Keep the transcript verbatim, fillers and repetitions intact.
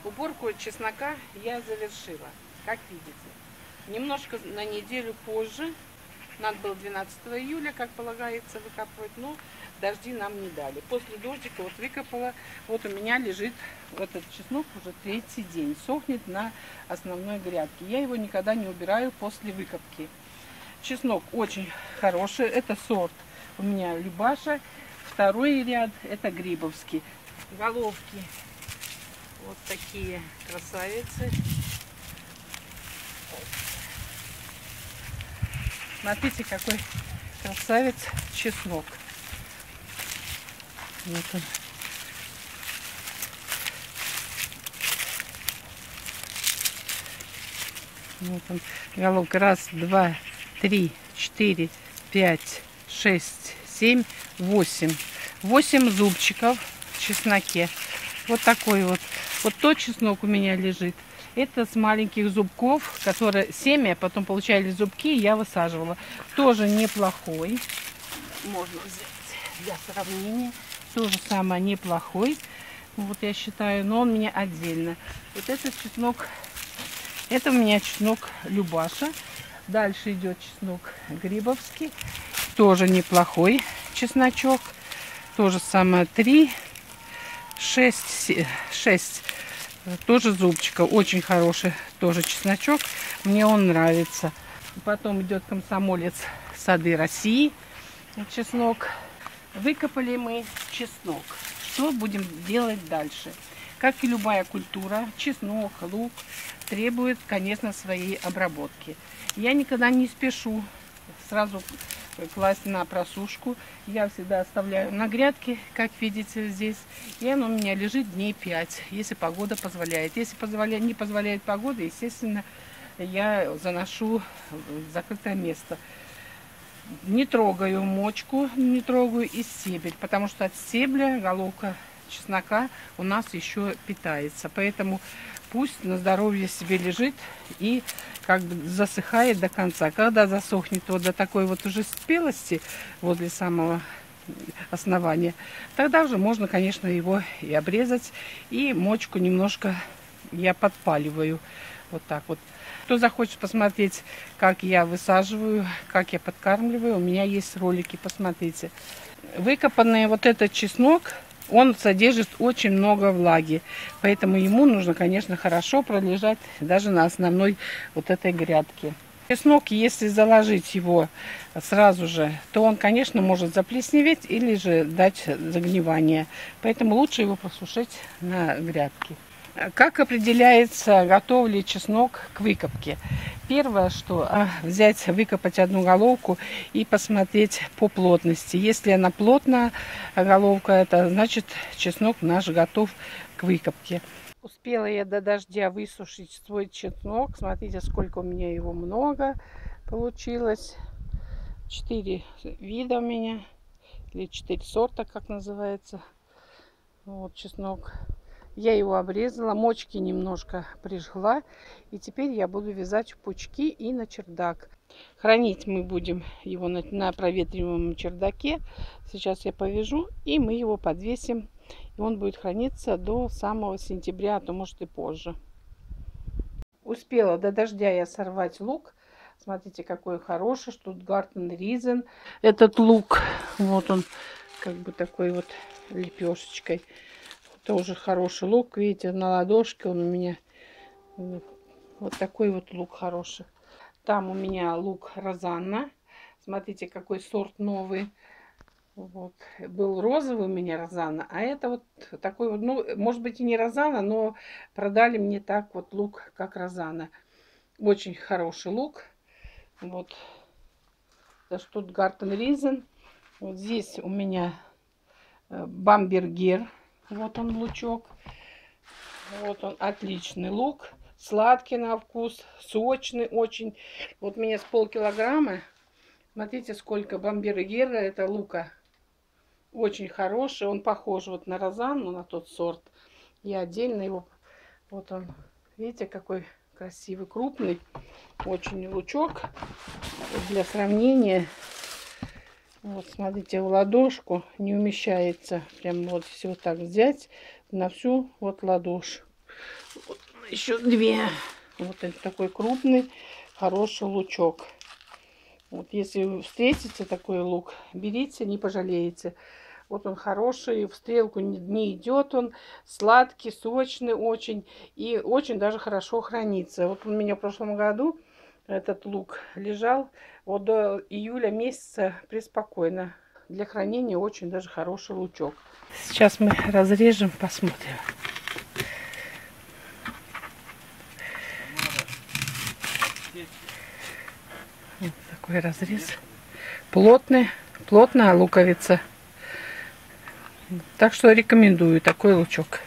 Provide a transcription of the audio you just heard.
Уборку чеснока я завершила, как видите. Немножко на неделю позже, надо было двенадцатого июля, как полагается, выкапывать, но дожди нам не дали. После дождика вот выкопала, вот у меня лежит вот этот чеснок уже третий день, сохнет на основной грядке. Я его никогда не убираю после выкопки. Чеснок очень хороший, это сорт у меня Любаша. Второй ряд это Грибовский. Головки вот такие красавицы. Смотрите, какой красавец чеснок. Вот он. Вот он. Головка. Раз, два, три, четыре, пять, шесть, семь, восемь. Восемь зубчиков в чесноке. Вот такой вот. Вот тот чеснок у меня лежит. Это с маленьких зубков, которые семя, потом получали зубки, я высаживала. Тоже неплохой. Можно взять для сравнения. Тоже самое неплохой. Вот я считаю, но он у меня отдельно. Вот этот чеснок, это у меня чеснок Любаша. Дальше идет чеснок Грибовский. Тоже неплохой чесночок. То же самое три, шесть, шесть. Тоже зубчика, очень хороший тоже чесночок. Мне он нравится. Потом идет комсомолец Сады России. Чеснок. Выкопали мы чеснок. Что будем делать дальше? Как и любая культура, чеснок, лук требует, конечно, своей обработки. Я никогда не спешу сразу класть на просушку. Я всегда оставляю на грядке, как видите здесь. И оно у меня лежит дней пять, если погода позволяет. Если позволяет, не позволяет погода, естественно, я заношу в закрытое место. Не трогаю мочку, не трогаю и стебель, потому что от стебля головка чеснока у нас еще питается. Поэтому пусть на здоровье себе лежит и как бы засыхает до конца. Когда засохнет вот до такой вот уже спелости возле самого основания, тогда уже можно, конечно, его и обрезать. И мочку немножко я подпаливаю. Вот так вот. Кто захочет посмотреть, как я высаживаю, как я подкармливаю, у меня есть ролики, посмотрите. Выкопанный вот этот чеснок, он содержит очень много влаги, поэтому ему нужно, конечно, хорошо пролежать даже на основной вот этой грядке. Чеснок, если заложить его сразу же, то он, конечно, может заплесневеть или же дать загнивание, поэтому лучше его просушить на грядке. Как определяется, готов ли чеснок к выкопке? Первое, что взять, выкопать одну головку и посмотреть по плотности. Если она плотная головка, это значит чеснок наш готов к выкопке. Успела я до дождя высушить свой чеснок. Смотрите, сколько у меня его много получилось. Четыре вида у меня, или четыре сорта, как называется. Вот чеснок. Я его обрезала, мочки немножко прижгла. И теперь я буду вязать в пучки и на чердак. Хранить мы будем его на, на проветриваемом чердаке. Сейчас я повяжу, и мы его подвесим. И он будет храниться до самого сентября, а то может и позже. Успела до дождя я сорвать лук. Смотрите, какой хороший. Штутгартен Ризен. Этот лук, вот он, как бы такой вот лепешечкой. Тоже хороший лук. Видите, на ладошке он у меня. Вот такой вот лук хороший. Там у меня лук Розанна. Смотрите, какой сорт новый. Вот. Был розовый у меня Розанна. А это вот такой вот, ну, может быть и не Розанна, но продали мне так вот лук, как Розанна. Очень хороший лук. Вот. Это Штутгартен Ризен. Вот здесь у меня Бамбергер. Вот он лучок. Вот он, отличный лук. Сладкий на вкус, сочный очень. Вот у меня с полкилограмма. Смотрите, сколько Бамбергера, это лука. Очень хороший. Он похож вот на Розанну, на тот сорт. Я отдельно его... Вот он. Видите, какой красивый, крупный. Очень лучок. Для сравнения... Вот, смотрите, в ладошку не умещается. Прям вот все так взять на всю вот ладошь. Вот еще две. Вот это такой крупный, хороший лучок. Вот если встретится такой лук, берите, не пожалеете. Вот он хороший, в стрелку не, не идет он, сладкий, сочный очень и очень даже хорошо хранится. Вот у меня в прошлом году этот лук лежал вот до июля месяца преспокойно. Для хранения очень даже хороший лучок. Сейчас мы разрежем, посмотрим. Вот такой разрез. Плотный, плотная луковица. Так что рекомендую такой лучок.